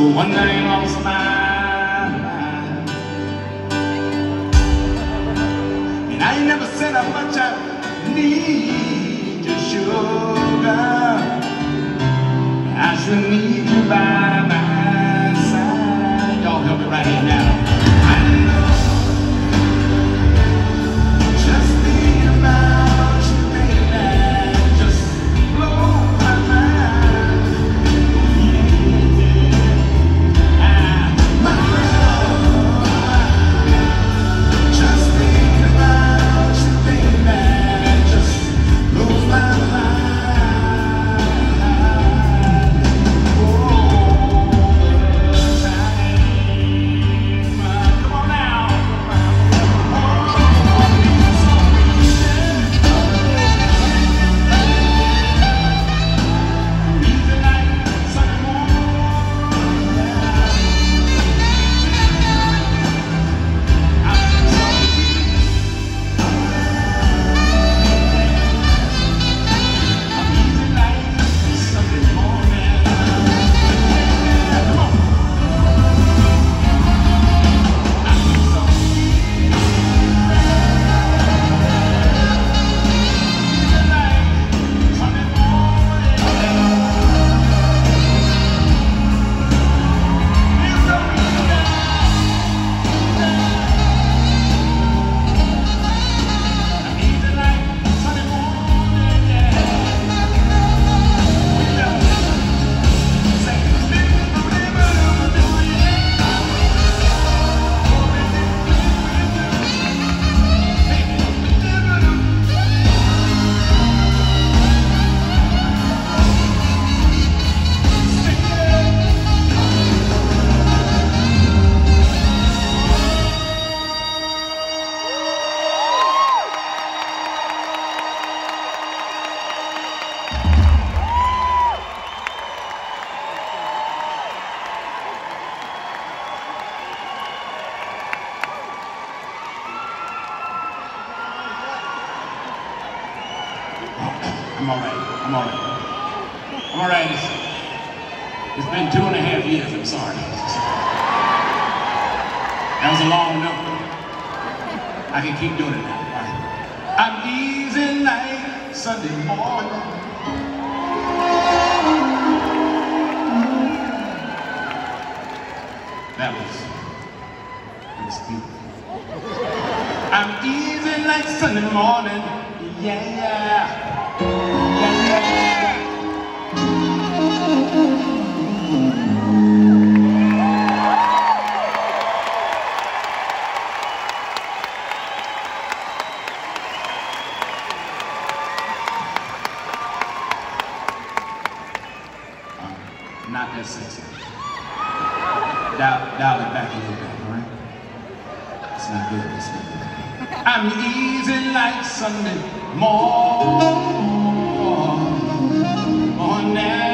one day I lost my mind, and I ain't never said how much I need your sugar. I should need you by my side. Y'all help me right here now. I know just thinking about you, baby, just blows my mind. My love, just thinking about you, baby, just blows my mind. I'm all right. It's been 2.5 years, I'm sorry. That was a long enough. I can keep doing it now. Right. I'm easy like Sunday morning. That was beautiful. I'm easy like Sunday morning. Yeah. Not that sexy. Dial it back a little bit, all right? It's not good, it's not good. I'm easy like Sunday morning.